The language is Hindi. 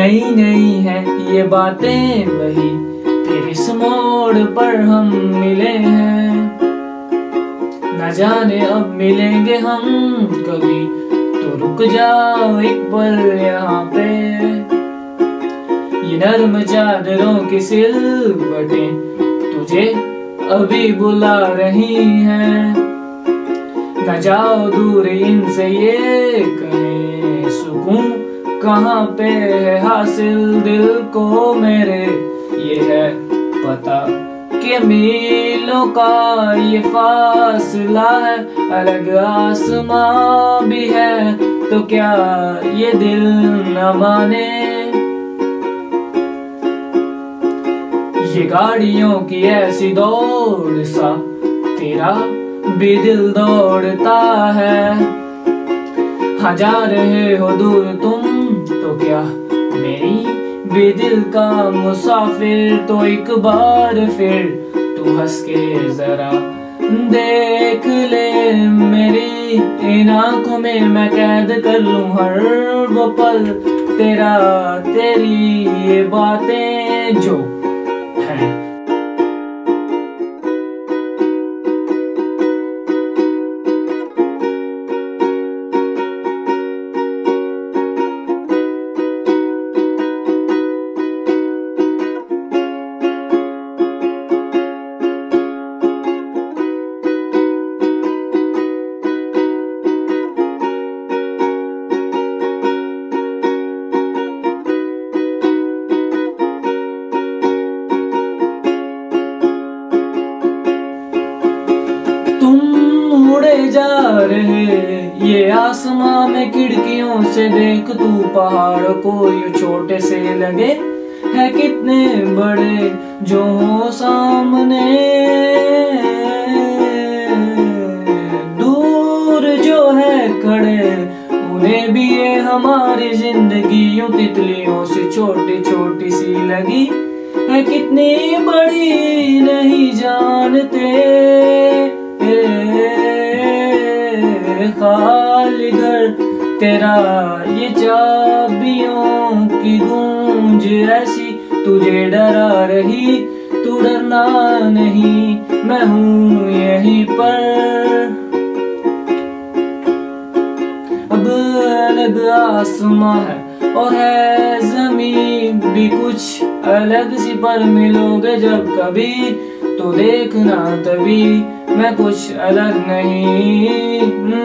नई नई है ये बातें वही, फिर इस मोड़ पर हम मिले हैं। न जाने अब मिलेंगे हम कभी, तो रुक जाओ एक पल यहाँ पे। ये नर्म चादरों की सिलवटें तुझे अभी बुला रही हैं। न जाओ दूर इनसे ये कहे, सुकून कहाँ पे है हासिल दिल को मेरे। ये है पता कि मीलों का ये फासला है, अलग आसमां भी है, तो क्या ये दिल न माने। ये गाड़ियों की ऐसी दौड़ सा तेरा भी दिल दौड़ता है। हाँ जा रहे हो दूर तुम तो क्या मेरी भी दिल का मुसाफिर, तो एक बार फिर तू हंस के जरा देख ले मेरी इन आंखों में, मैं कैद कर लूं हर वो पल तेरा, तेरी ये बातें जो हैं। उड़े जा रहे ये आसमां में खिड़कियों से देख तू, पहाड़ को यूं छोटे से लगे है कितने बड़े जो हो सामने। दूर जो है खड़े उन्हें भी ये हमारी जिंदगी यूं तितलियों से छोटी छोटी सी लगी है, कितनी बड़ी नहीं जानते। खाली घर तेरा ये चाबियों की गूंज ऐसी तुझे डरा रही, तू डरना नहीं मैं हूँ यहीं पर। अब अलग आसमां है और है जमीन भी कुछ अलग सी, पर मिलोगे जब कभी तो देखना तभी मैं कुछ अलग नहीं।